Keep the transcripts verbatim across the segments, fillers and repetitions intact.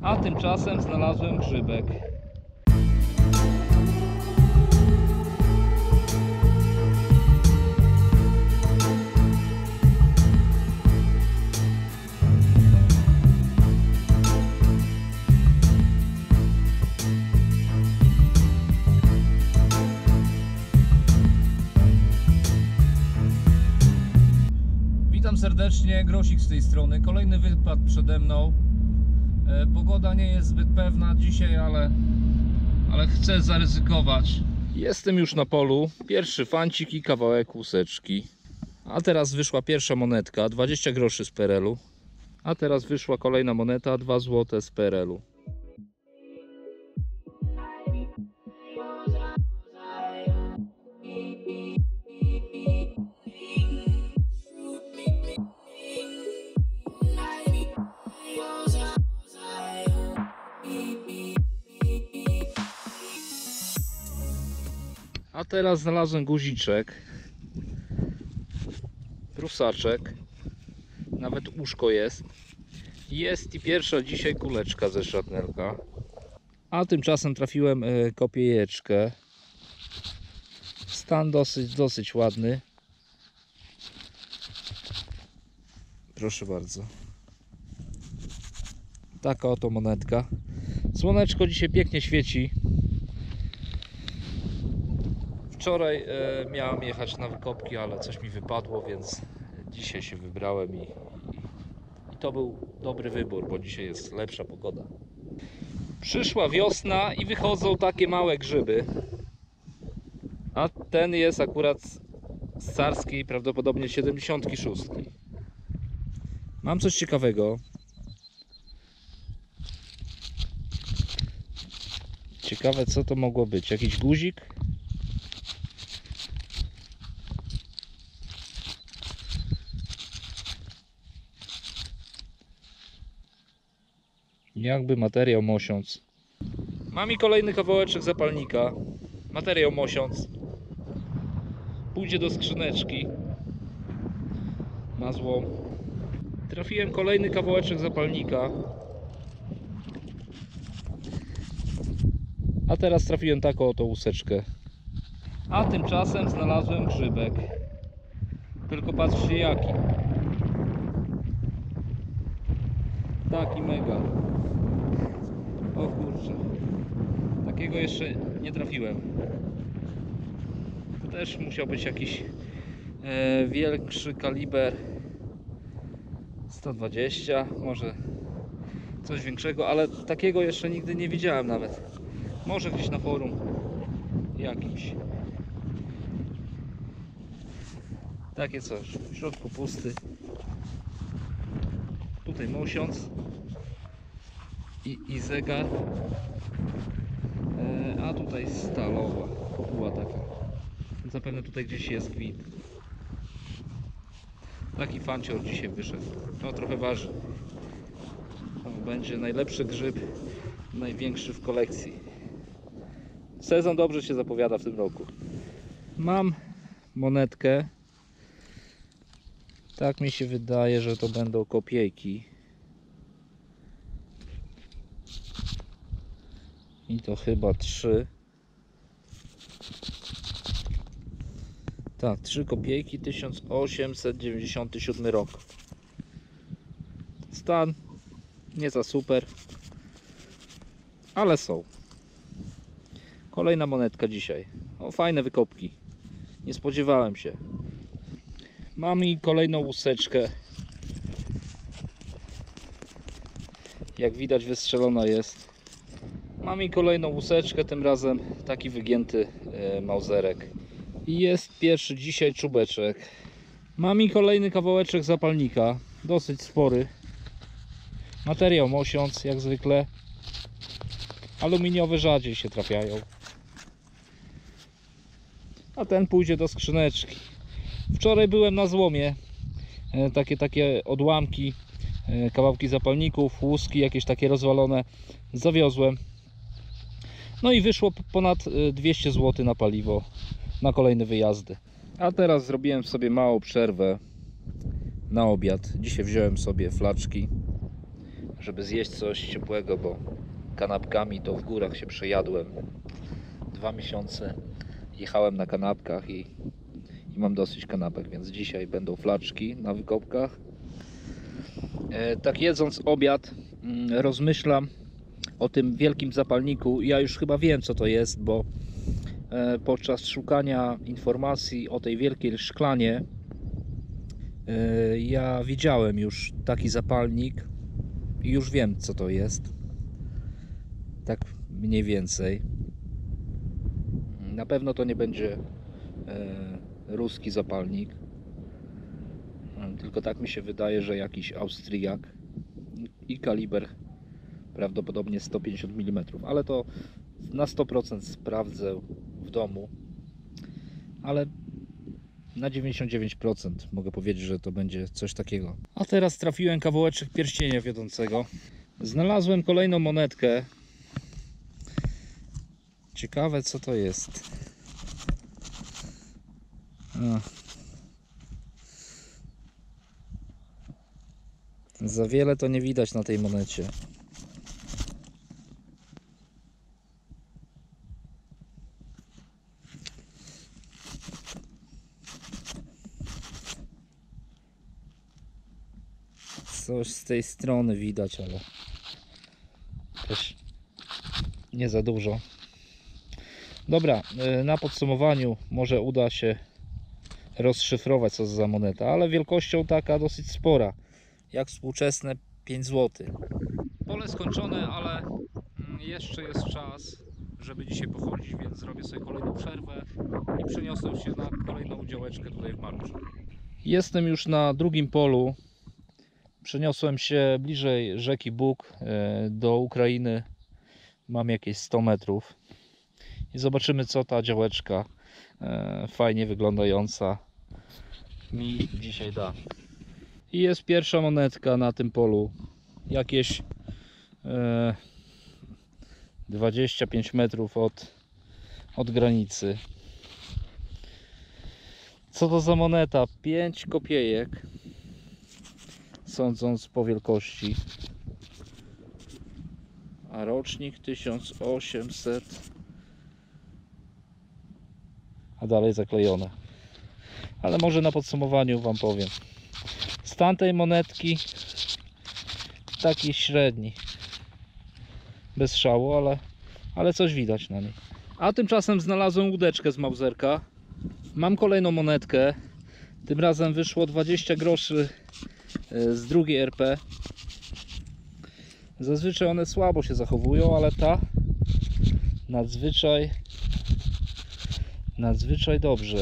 A tymczasem znalazłem grzybek. Witam serdecznie, Grosik z tej strony. Kolejny wypad przede mną. e, Pogoda nie jest zbyt pewna dzisiaj, ale, ale chcę zaryzykować. Jestem już na polu. Pierwszy fancik i kawałek łuseczki. A teraz wyszła pierwsza monetka, dwadzieścia groszy z P R L u. A teraz wyszła kolejna moneta, dwa złote z P R L u. A teraz znalazłem guziczek, prusaczek, nawet uszko jest. Jest i pierwsza dzisiaj kuleczka ze szratnelka. A tymczasem trafiłem kopiejeczkę. Stan dosyć, dosyć ładny. Proszę bardzo. Taka oto monetka. Słoneczko dzisiaj pięknie świeci. Wczoraj e, miałem jechać na wykopki, ale coś mi wypadło, więc dzisiaj się wybrałem i, i, i to był dobry wybór, bo dzisiaj jest lepsza pogoda. Przyszła wiosna i wychodzą takie małe grzyby. A ten jest akurat z carskiej, prawdopodobnie siedemdziesiątki szóstki. Mam coś ciekawego. Ciekawe, co to mogło być. Jakiś guzik? Jakby materiał mosiąc. Mam i kolejny kawałeczek zapalnika. Materiał mosiąc. Pójdzie do skrzyneczki na złom. Trafiłem kolejny kawałeczek zapalnika. A teraz trafiłem taką oto łuseczkę. A tymczasem znalazłem grzybek. Tylko patrzcie jaki. Taki mega. O kurczę. Takiego jeszcze nie trafiłem. To też musiał być jakiś e, większy kaliber. sto dwadzieścia, może coś większego, ale takiego jeszcze nigdy nie widziałem nawet. Może gdzieś na forum jakiś. Takie coś. W środku pusty. Tutaj mosiąc i, i zegar. E, a tutaj stalowa kopuła taka. Zapewne tutaj gdzieś jest gwint. Taki fancior dzisiaj wyszedł. No trochę waży. To będzie najlepszy grzyb, największy w kolekcji. Sezon dobrze się zapowiada w tym roku. Mam monetkę. Tak mi się wydaje, że to będą kopiejki. I to chyba trzy. Tak, trzy kopiejki, tysiąc osiemset dziewięćdziesiąty siódmy rok. Stan nie za super, ale są. Kolejna monetka dzisiaj. O, fajne wykopki. Nie spodziewałem się. Mam i kolejną łuseczkę. Jak widać wystrzelona jest. Mam i kolejną łuseczkę, tym razem taki wygięty e, mauserek. I jest pierwszy dzisiaj czubeczek. Mam i kolejny kawałeczek zapalnika. Dosyć spory. Materiał mosiąc, jak zwykle. Aluminiowe rzadziej się trafiają. A ten pójdzie do skrzyneczki. Wczoraj byłem na złomie. E, takie, takie odłamki, e, kawałki zapalników, łuski jakieś takie rozwalone zawiozłem. No i wyszło ponad dwieście złotych na paliwo na kolejne wyjazdy. A teraz zrobiłem sobie małą przerwę na obiad. Dzisiaj wziąłem sobie flaczki żeby zjeść coś ciepłego, bo kanapkami to w górach się przejadłem. Dwa miesiące jechałem na kanapkach i, i mam dosyć kanapek, więc dzisiaj będą flaczki na wykopkach. E, tak jedząc obiad, mm, rozmyślam o tym wielkim zapalniku. Ja już chyba wiem, co to jest, bo e, podczas szukania informacji o tej wielkiej szklanie e, ja widziałem już taki zapalnik i już wiem, co to jest. Tak mniej więcej. Na pewno to nie będzie e, ruski zapalnik, tylko tak mi się wydaje, że jakiś Austriak i kaliber prawdopodobnie sto pięćdziesiąt milimetrów, ale to na sto procent sprawdzę w domu, ale na dziewięćdziesiąt dziewięć procent mogę powiedzieć, że to będzie coś takiego. A teraz trafiłem kawałeczek pierścienia wiodącego. Znalazłem kolejną monetkę. Ciekawe, co to jest. A. Za wiele to nie widać na tej monecie. Coś z tej strony widać, ale też nie za dużo. Dobra, na podsumowaniu może uda się rozszyfrować, co za moneta, ale wielkością taka dosyć spora, jak współczesne pięć złotych. Pole skończone, ale jeszcze jest czas, żeby dzisiaj pochodzić, więc zrobię sobie kolejną przerwę i przeniosę się na kolejną działeczkę tutaj w Maruczu. Jestem już na drugim polu. Przeniosłem się bliżej rzeki Bug do Ukrainy. Mam jakieś sto metrów i zobaczymy, co ta działeczka fajnie wyglądająca mi dzisiaj da. I jest pierwsza monetka na tym polu, jakieś e, dwadzieścia pięć metrów od, od granicy. Co to za moneta? pięć kopiejek, sądząc po wielkości, a rocznik tysiąc osiemset, a dalej zaklejone. Ale może na podsumowaniu wam powiem. Stan tej monetki taki średni, bez szału, ale, ale coś widać na niej. A tymczasem znalazłem łódeczkę z Mauserka. Mam kolejną monetkę. Tym razem wyszło dwadzieścia groszy z drugiej R P. Zazwyczaj one słabo się zachowują, ale ta nadzwyczaj nadzwyczaj dobrze.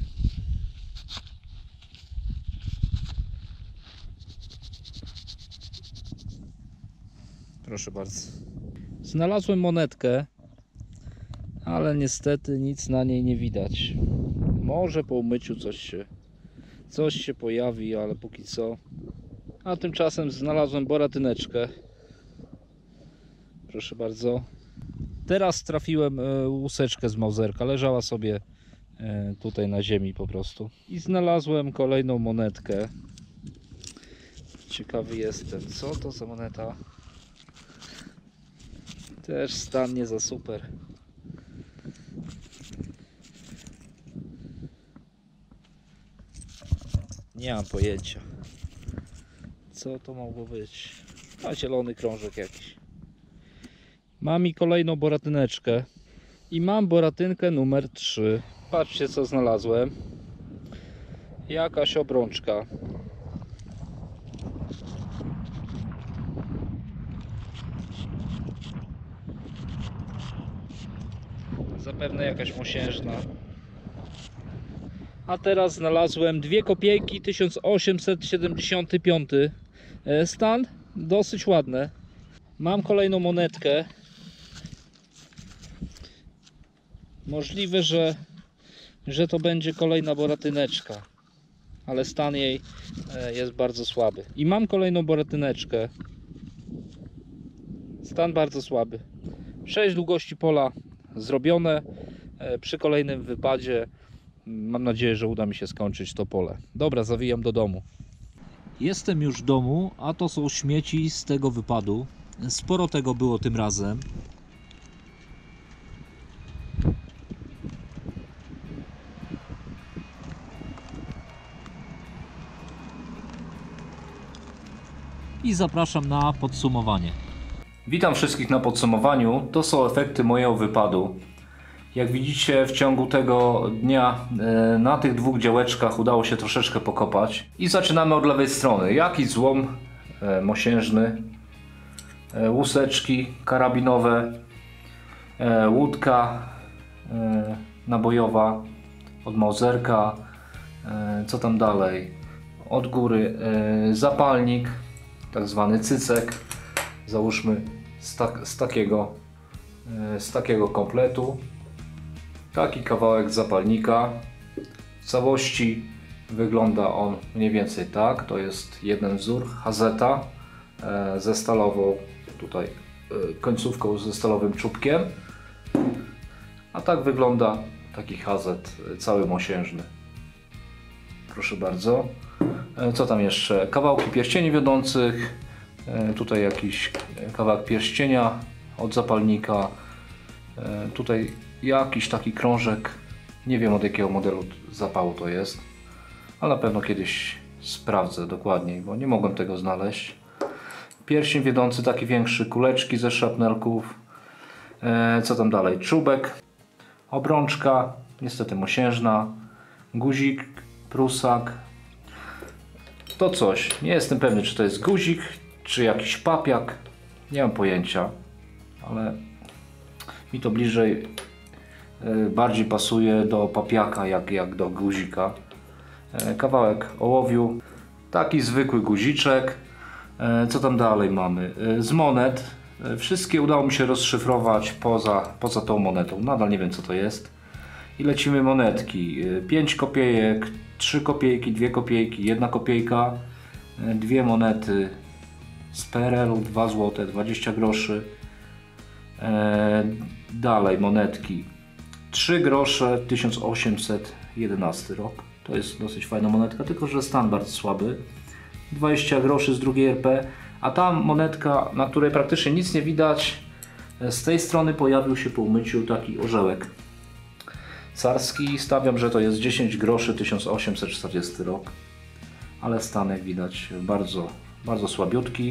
Proszę bardzo. Znalazłem monetkę, ale niestety nic na niej nie widać. Może po umyciu coś się, coś się pojawi, ale póki co. A tymczasem znalazłem boratyneczkę. Proszę bardzo. Teraz trafiłem łuseczkę z Mauserka. Leżała sobie tutaj na ziemi po prostu. I znalazłem kolejną monetkę. Ciekawy jestem, co to za moneta. Też stan nie za super. Nie mam pojęcia, co to mogło być. A zielony krążek jakiś. Mam i kolejną boratyneczkę. I mam boratynkę numer trzy. Patrzcie, co znalazłem. Jakaś obrączka. Zapewne jakaś mosiężna. A teraz znalazłem dwie kopiejki, tysiąc osiemset siedemdziesiąty piąty. Stan dosyć ładny. Mam kolejną monetkę. Możliwe, że, że to będzie kolejna boratyneczka, ale stan jej jest bardzo słaby. I mam kolejną boratyneczkę. Stan bardzo słaby. sześć długości pola zrobione. Przy kolejnym wypadzie mam nadzieję, że uda mi się skończyć to pole. Dobra, zawijam do domu. Jestem już w domu, a to są śmieci z tego wypadu. Sporo tego było tym razem. I zapraszam na podsumowanie. Witam wszystkich na podsumowaniu. To są efekty mojego wypadu. Jak widzicie, w ciągu tego dnia e, na tych dwóch działeczkach udało się troszeczkę pokopać. I zaczynamy od lewej strony. Jakiś złom e, mosiężny, e, łuseczki karabinowe, e, łódka e, nabojowa od Mauserka, e, co tam dalej? Od góry e, zapalnik, tak zwany cycek, załóżmy z, tak, z, takiego, e, z takiego kompletu. Taki kawałek zapalnika. W całości wygląda on mniej więcej tak. To jest jeden wzór, hazeta e, ze stalową tutaj e, końcówką ze stalowym czubkiem. A tak wygląda taki hazet e, cały mosiężny. Proszę bardzo. E, co tam jeszcze? Kawałki pierścieni wiodących. E, tutaj jakiś kawałek pierścienia od zapalnika. E, tutaj jakiś taki krążek, nie wiem od jakiego modelu zapału to jest, ale na pewno kiedyś sprawdzę dokładniej, bo nie mogłem tego znaleźć. Pierścień wiodący taki większy, kuleczki ze szrapnelków, e, co tam dalej, czubek, obrączka, niestety mosiężna, guzik, prusak, to coś, nie jestem pewny czy to jest guzik, czy jakiś papiak, nie mam pojęcia, ale mi to bliżej bardziej pasuje do papiaka jak, jak do guzika. Kawałek ołowiu, taki zwykły guziczek. Co tam dalej mamy? Z monet. Wszystkie udało mi się rozszyfrować poza, poza tą monetą. Nadal nie wiem co to jest. I lecimy monetki. pięć kopiejek, trzy kopiejki, dwie kopiejki, jedna kopiejka, dwie monety z P R L u, dwa złote, dwadzieścia groszy. Dalej monetki. trzy grosze, tysiąc osiemset jedenasty rok. To jest dosyć fajna monetka, tylko że stan bardzo słaby. dwadzieścia groszy z drugiej R P, a tam monetka, na której praktycznie nic nie widać. Z tej strony pojawił się po umyciu taki orzełek carski. Stawiam, że to jest dziesięć groszy, tysiąc osiemset czterdziesty rok. Ale stan, jak widać, bardzo, bardzo słabiutki.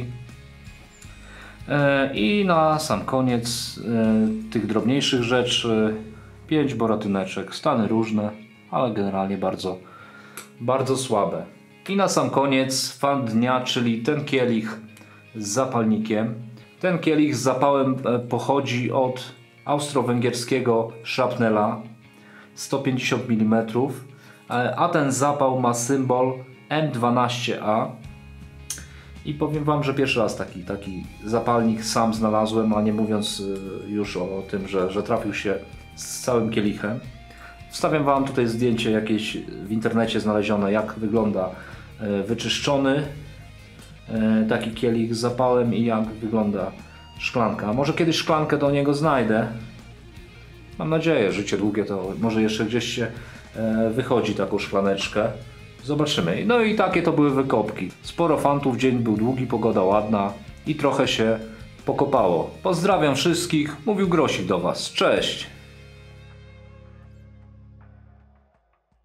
I na sam koniec tych drobniejszych rzeczy pięć boratyneczek, stany różne, ale generalnie bardzo, bardzo słabe. I na sam koniec fan dnia, czyli ten kielich z zapalnikiem. Ten kielich z zapałem pochodzi od austro-węgierskiego szrapnela sto pięćdziesiąt milimetrów, a ten zapał ma symbol M dwanaście A. I powiem wam, że pierwszy raz taki, taki zapalnik sam znalazłem, a nie mówiąc już o tym, że, że trafił się z całym kielichem. Wstawiam wam tutaj zdjęcie jakieś w internecie znalezione, jak wygląda wyczyszczony taki kielich z zapałem i jak wygląda szklanka. Może kiedyś szklankę do niego znajdę. Mam nadzieję, życie długie, to może jeszcze gdzieś się wychodzi taką szklaneczkę. Zobaczymy. No i takie to były wykopki. Sporo fantów, dzień był długi, pogoda ładna i trochę się pokopało. Pozdrawiam wszystkich, mówił Grosik do was. Cześć!